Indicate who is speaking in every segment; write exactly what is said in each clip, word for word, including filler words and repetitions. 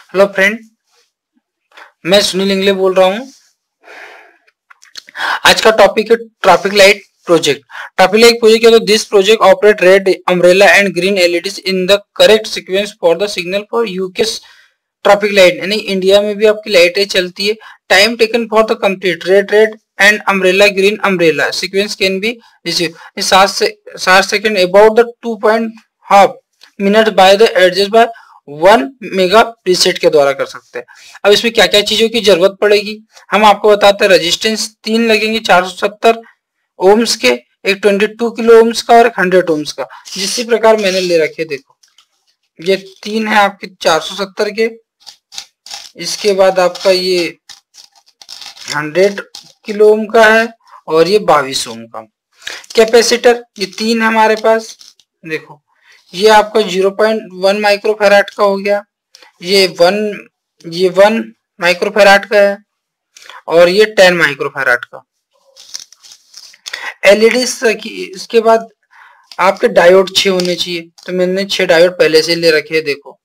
Speaker 1: Hello friend, मैं सुनील इंगले बोल रहा हूँ। आज का टॉपिक है traffic light project. Traffic light project है तो this project operate red umbrella and green LEDs in the correct sequence for the signal for UK traffic light, यानी इंडिया में भी आपकी लाइटें चलती है। Time taken for the complete red red and umbrella green umbrella sequence can be receive सात से सात second about the two point half minute by the adjust by one mega preset के द्वारा कर सकते हैं। अब इसमें क्या क्या चीजों की जरूरत पड़ेगी हम आपको बताते हैं। रेजिस्टेंस तीन लगेंगे चार सौ सत्तर ओम्स के, एक बाईस किलो ओम्स का और एक सौ ओम्स का। जिस प्रकार मैंने ले रखे, देखो ये तीन है आपके चार सौ सत्तर के, इसके बाद आपका ये सौ किलो ओम का है और ये बाईस ओम का। कैपेसिटर ये तीन है हमारे पास, देखो ये आपका ज़ीरो पॉइंट वन माइक्रोफैराड का हो गया, ये वन ये वन माइक्रोफैराड का है और ये टेन माइक्रोफैराड का। एलईडी इसके बाद आपके डायोड छह होने चाहिए, तो मैंने छह डायोड पहले से ले रखे हैं। देखो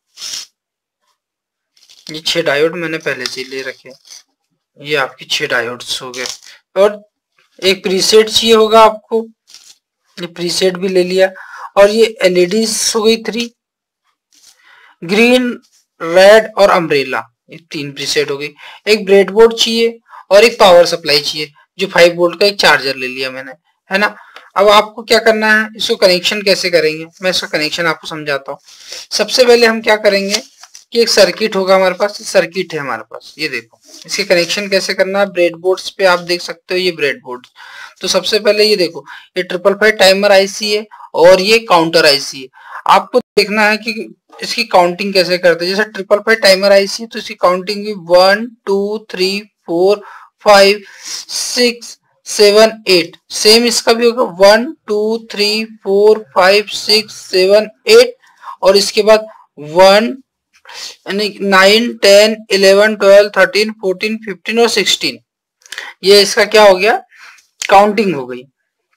Speaker 1: ये छह डायोड मैंने पहले से ले रखे हैं, ये आपकी छह डायोड्स हो गए। और एक प्रीसेट चाहिए होगा आपको, ये प्रीसेट भी ले लिया। और ये एलईडी हो गई थ्री, ग्रीन रेड और अम्ब्रेला, ये तीन प्रीसेट हो गई। एक ब्रेडबोर्ड चाहिए और एक पावर सप्लाई चाहिए, जो फाइव वोल्ट का एक चार्जर ले लिया मैंने, है ना। अब आपको क्या करना है, इसको कनेक्शन कैसे करेंगे, मैं इसका कनेक्शन आपको समझाता हूँ। सबसे पहले हम क्या करेंगे कि एक सर्किट होगा हमारे पास, सर्किट है हमारे पास, ये देखो इसके कनेक्शन कैसे करना है। ब्रेडबोर्ड्स पे आप देख सकते हो ये ब्रेडबोर्ड। तो सबसे पहले ये देखो ये ट्रिपल फाइव टाइमर आईसी है और ये काउंटर आईसी है। आपको देखना है कि इसकी काउंटिंग कैसे करते हैं। जैसे ट्रिपल फाइव टाइमर आईसी तो इसकी काउंटिंग भी one two three four five six seven eight, same इसका भी होगा one two three four five six seven eight, और इसके बाद वन यानी nine ten eleven twelve thirteen fourteen fifteen और सिक्सटीन, ये इसका क्या हो गया, काउंटिंग हो गई।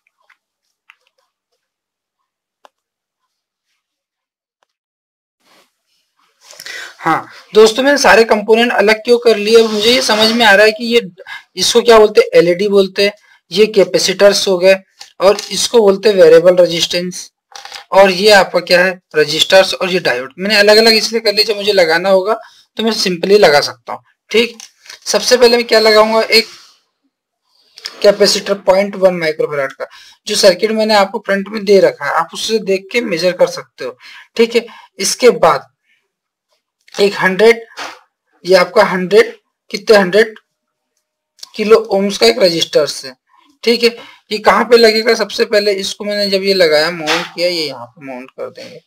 Speaker 1: हाँ दोस्तों, मैंने सारे कंपोनेंट अलग क्यों कर लिए, अब मुझे ये समझ में आ रहा है कि ये इसको क्या बोलते हैं, एलईडी बोलते हैं, ये कैपेसिटर्स हो गए, और इसको बोलते हैं वेरिएबल रेजिस्टेंस, और ये आपका क्या है रजिस्टर्स, और ये डायोड। मैंने अलग अलग इसलिए कर लिया, जब मुझे लगाना होगा तो मैं सिंपली लगा सकता हूँ। ठीक, सबसे पहले मैं क्या लगाऊंगा, एक कैपेसिटर पॉइंट वन माइक्रोफैराड का, जो सर्किट मैंने आपको फ्रंट में दे रखा है, आप उससे देख के मेजर कर सकते हो। ठीक है, इसके बाद एक हंड्रेड, ये आपका हंड्रेड कितने हंड्रेड किलो ओम्स का एक रजिस्टर है। ठीक है, ये कहाँ पे लगेगा, सबसे पहले इसको मैंने जब ये लगाया माउंट किया, ये यहाँ पे माउंट कर देंगे।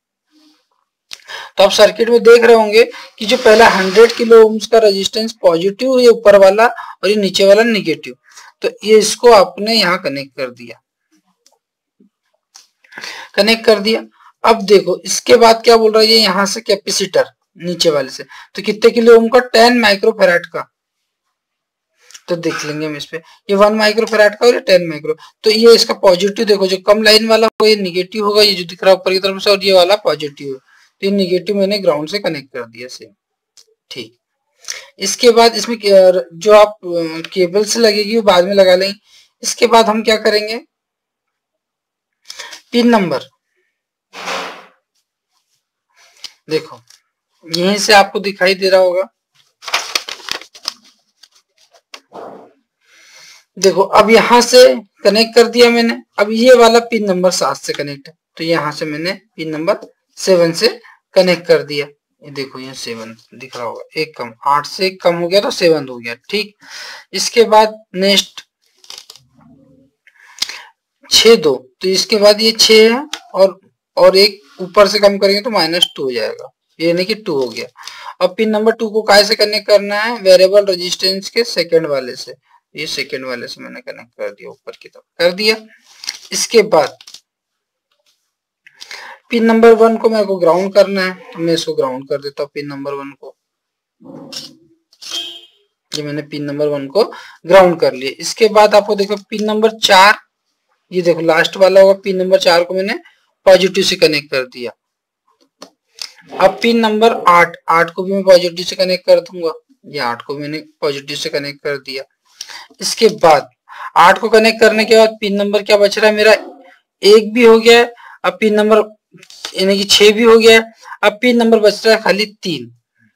Speaker 1: तो आप सर्किट में देख रहे होंगे कि जो पहला हंड्रेड किलो ओम्स का रेजिस्टेंस पॉजिटिव, ये ऊपर वाला और ये नीचे वाला निगेटिव, तो ये इसको आपने यहाँ कनेक्ट कर दिया, कनेक्ट कर दिया। अब देखो इसके बाद क्या बोल रहा है, ये यहाँ से कैपेसिटर नीचे वाले से, तो कितने किलो ओम का, टेन माइक्रोफैराड का। तो देख लेंगे हम इस पे, ये वन माइक्रोफैराड का और ये टेन माइक्रो, तो ये इसका पॉजिटिव देखो, जो कम लाइन वाला होगा ये निगेटिव होगा, ये जो दिख रहा है ऊपर की तरफ से, और ये वाला पॉजिटिव है, तो ये निगेटिव मैंने ग्राउंड से कनेक्ट कर दिया सेम। ठीक, इसके बाद इसमें जो आप केबल से लगेगी वो बाद में लगा लेंगे। इसके बाद हम क्या करेंगे, पिन नंबर देखो यहीं से आपको दिखाई दे रहा होगा, देखो अब यहां से कनेक्ट कर दिया मैंने। अब ये वाला पिन नंबर सात से कनेक्ट है, तो यहां से मैंने पिन नंबर सेवन से कनेक्ट कर दिया। ये देखो ये सेवन दिख रहा होगा, एक कम, आठ से एक कम हो गया तो सेवन हो गया। ठीक, इसके बाद नेक्स्ट छह दो, तो इसके बाद ये छह है और और एक ऊपर से कम करेंगे तो माइनस टू हो जाएगा, ये नहीं कि टू हो गया। अब पिन नंबर टू को काय से कनेक्ट करना है, वेरिएबल रेजिस्टेंस के सेकंड वाले से, ये सेकंड वाले से मैंने कनेक्ट कर दिया, ऊपर की तरफ कर दिया। इसके बाद पिन नंबर वन को मेरे को ग्राउंड करना है, तो मैं इसको ग्राउंड कर देता हूँ पिन नंबर वन को, ये मैंने पिन नंबर वन को ग्राउंड कर लिया। इसके बाद आपको देखो पिन नंबर चार, ये देखो लास्ट वाला होगा, पिन नंबर चार को मैंने पॉजिटिव से कनेक्ट कर दिया। अब पिन नंबर आठ, आठ को भी मैं पॉजिटिव से कनेक्ट कर दूंगा, ये आठ को मैंने पॉजिटिव से कनेक्ट कर दिया। इसके बाद आठ को कनेक्ट करने के बाद पिन नंबर क्या बच रहा है मेरा, एक भी हो गया है। अब पिन नंबर यानी कि छह भी हो गया है। अब पिन नंबर बच रहा है खाली तीन।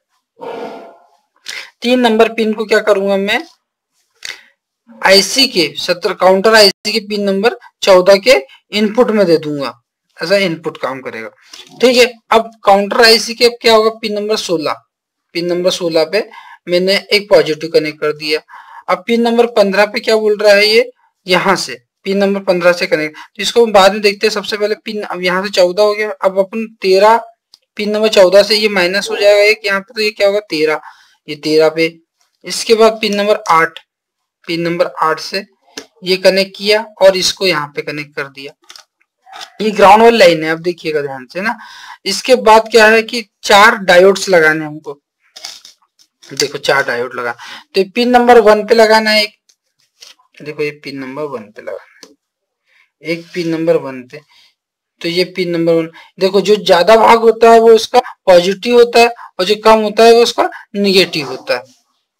Speaker 1: तीन नंबर पिन को क्या करूंगा मैं, आईसी के सत्रह काउंटर आईसी के पिन नंबर चौदह के इनपुट में दे दूंगा, ऐसा इनपुट काम करेगा। ठीक है, अब काउंटर आईसी के क्या होगा, पिन नंबर सोलह, पिन नंबर सोलह पे मैंने एक पॉजिटिव कनेक्ट कर दिया। अब पिन नंबर पंद्रह पे क्या बोल रहा है ये, यहाँ से पिन नंबर पंद्रह से कनेक्ट, तो इसको हम बाद में देखते हैं। सबसे पहले पिन, अब यहाँ से चौदह हो गया, अब अपन तेरह, पिन नंबर चौदह से ये माइनस हो जाएगा एक यहाँ पे, तो ये क्या होगा तेरह, ये तेरह पे। इसके बाद पिन नंबर आठ, पिन नंबर आठ से ये कनेक्ट किया और इसको यहाँ पे कनेक्ट कर दिया। ये ग्राउंड वाली लाइन है, अब देखिएगा ध्यान से ना। इसके बाद क्या है कि चार डायोड्स लगाने हमको, देखो चार डायोड लगा, तो पिन नंबर वन पे लगाना है एक, देखो ये पिन नंबर वन पे लगाना है एक, पिन नंबर वन पे, तो ये पिन नंबर वन, देखो जो ज्यादा भाग होता है वो उसका पॉजिटिव होता है और जो कम होता है वो उसका निगेटिव होता है।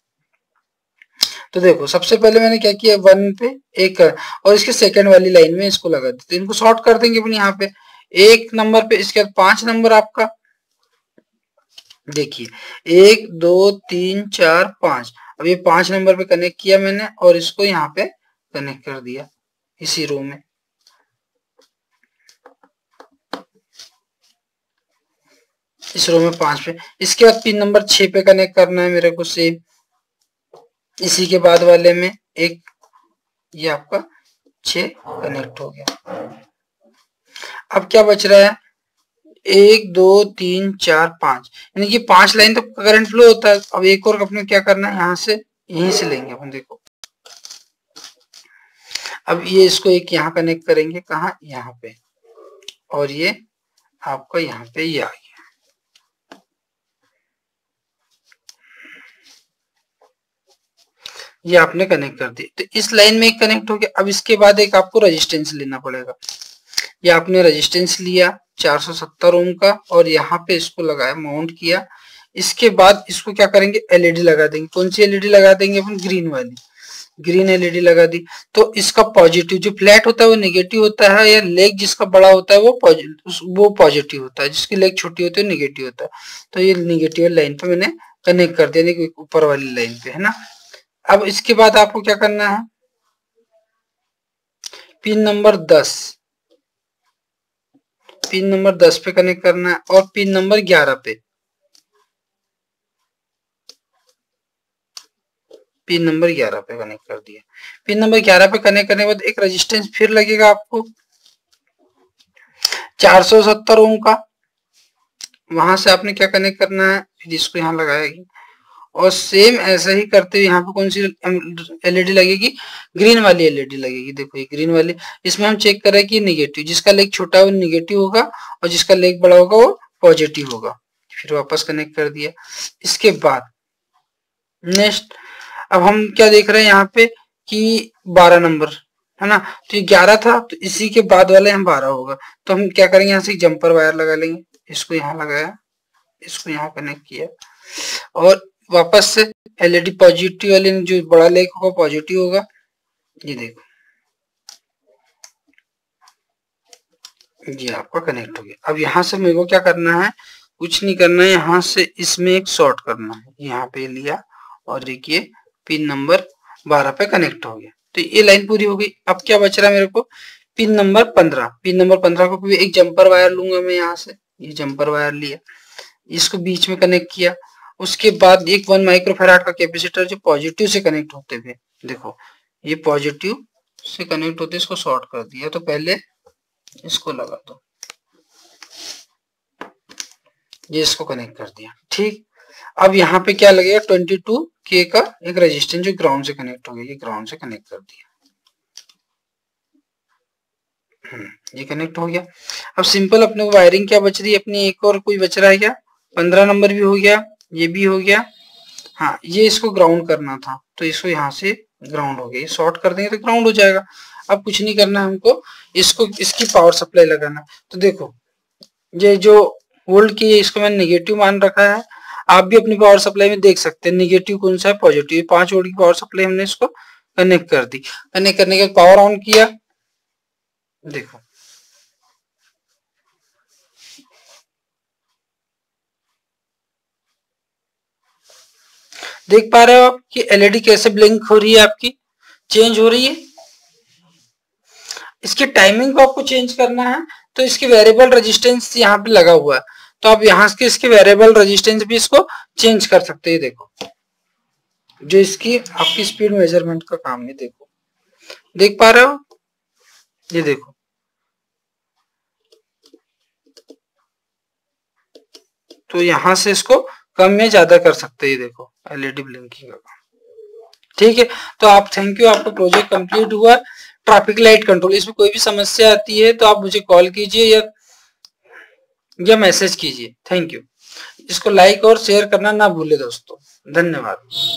Speaker 1: तो देखो सबसे पहले मैंने क्या किया, वन पे एक और इसके सेकंड वाली लाइन में इसको लगा देते, इनको शॉर्ट कर देंगे अपन यहाँ पे एक नंबर पे। इसके बाद पांच नंबर आपका, देखिए एक दो तीन चार पांच, अब ये पांच नंबर पे कनेक्ट किया मैंने और इसको यहाँ पे कनेक्ट कर दिया इसी रो में। इस रो में पांच पे। इसके बाद पिन नंबर छह पे कनेक्ट करना है मेरे को सेम, इसी के बाद वाले में एक, ये आपका छह कनेक्ट हो गया। अब क्या बच रहा है, एक दो तीन चार पांच, यानी कि पांच लाइन तक तो करंट फ्लो होता है। अब एक और अपने क्या करना है, यहाँ से यहीं से लेंगे अपन, देखो अब ये इसको एक यहाँ कनेक्ट करेंगे, कहा यहाँ पे, और ये आपका यहाँ पे ये आ गया। ये आपने कनेक्ट कर दी, तो इस लाइन में एक कनेक्ट हो गया। अब इसके बाद एक आपको रेजिस्टेंस लेना पड़ेगा, ये आपने रेजिस्टेंस लिया चार सौ सत्तर ओम का और यहाँ पे इसको लगाया, माउंट किया। इसके बाद इसको क्या करेंगे, एलईडी लगा देंगे। कौन सी एलईडी लगा देंगे अपन, ग्रीन वाली, ग्रीन एलईडी लगा दी। तो इसका पॉजिटिव जो फ्लैट होता है वो नेगेटिव होता है, या लेग जिसका बड़ा होता है वो पॉजिटिव वो पॉजिटिव होता है, जिसकी लेग छोटी होती है नेगेटिव होता है। तो ये नेगेटिव लाइन पे मैंने कनेक्ट कर दिया, ऊपर वाली लाइन पे, है ना। अब इसके बाद आपको क्या करना है, पिन नंबर दस, पिन नंबर दस पे कनेक्ट करना है और पिन नंबर ग्यारह पे, पिन नंबर ग्यारह पे कनेक्ट कर दिया। पिन नंबर ग्यारह पे कनेक्ट करने के बाद एक रेजिस्टेंस फिर लगेगा आपको चार सौ सत्तर ओम का, वहां से आपने क्या कनेक्ट करना है, फिर इसको यहाँ लगाएगी और सेम ऐसा ही करते हुए यहाँ पे कौन सी एलईडी लगेगी, ग्रीन वाली एलईडी लगेगी। देखो ये ग्रीन वाली, इसमें हम चेक कर रहे हैं कि नेगेटिव, जिसका लेग छोटा है वो नेगेटिव होगा और जिसका लेग बड़ा होगा वो पॉजिटिव होगा। फिर वापस कनेक्ट कर दिया। इसके बाद नेक्स्ट अब हम क्या देख रहे हैं यहाँ पे कि बारह नंबर है ना, तो ये ग्यारह था, तो इसी के बाद वाले हम बारह होगा। तो हम क्या करेंगे, यहाँ से जंपर वायर लगा लेंगे, इसको यहाँ लगाया, इसको यहाँ कनेक्ट किया और वापस से एलईडी पॉजिटिव वाले जो बड़ा लेग होगा पॉजिटिव होगा। ये देखो ये आपका कनेक्ट हो गया। अब यहाँ से मेरे को क्या करना है, कुछ नहीं करना है, यहाँ से इसमें एक शॉर्ट करना है, यहाँ पे लिया और देखिए पिन नंबर बारह पे कनेक्ट हो गया। तो ये लाइन पूरी हो गई। अब क्या बच रहा है मेरे को, पिन नंबर पंद्रह, पिन नंबर पंद्रह को भी एक जंपर वायर लूंगा मैं, यहाँ से ये जंपर वायर लिया, इसको बीच में कनेक्ट किया। उसके बाद एक वन माइक्रोफैराड का कैपेसिटर जो पॉजिटिव से कनेक्ट होते हुए, देखो ये पॉजिटिव से कनेक्ट होते इसको शॉर्ट कर दिया। तो पहले इसको लगा दो, ये इसको कनेक्ट कर दिया, ठीक। अब यहाँ पे क्या लगेगा, बाईस के का एक रेजिस्टेंस जो ग्राउंड से कनेक्ट हो गया, ये ग्राउंड से कनेक्ट कर दिया, ये कनेक्ट हो गया। अब सिंपल अपने को वायरिंग क्या बच रही है अपनी, एक और कोई बच रहा है क्या, पंद्रह नंबर भी हो गया, ये भी हो गया। हाँ ये इसको ग्राउंड करना था, तो इसको यहाँ से ग्राउंड हो गया, ये शॉर्ट कर देंगे तो ग्राउंड हो जाएगा। अब कुछ नहीं करना है हमको, इसको इसकी पावर सप्लाई लगाना। तो देखो ये जो वोल्ट की, इसको मैंने निगेटिव मान रखा है। आप भी अपनी पावर सप्लाई में देख सकते हैं निगेटिव कौन सा है, पॉजिटिव। पांच वोल्ट की पावर सप्लाई हमने इसको कनेक्ट कर दी। कनेक्ट करने के बाद पावर ऑन किया, देखो देख पा रहे हो आप कि एलईडी कैसे ब्लिंक हो रही है, आपकी चेंज हो रही है। इसकी टाइमिंग को आपको चेंज करना है तो इसकी वेरिएबल रेजिस्टेंस यहाँ पे लगा हुआ है, तो आप यहाँ के इसके वेरिएबल रेजिस्टेंस भी इसको चेंज कर सकते हैं। देखो जो इसकी आपकी स्पीड मेजरमेंट का काम है, देखो देख पा रहे हो, ये देखो तो यहाँ से इसको कम या ज्यादा कर सकते हैं। देखो एलईडी ब्लिंकिंग का काम, ठीक है। तो आप थैंक यू, आपका प्रोजेक्ट कंप्लीट हुआ। ट्रैफिक लाइट कंट्रोल, इसमें कोई भी समस्या आती है तो आप मुझे कॉल कीजिए या या मैसेज कीजिए। Thank you. इसको लाइक और शेयर करना ना भूले दोस्तों। धन्यवाद।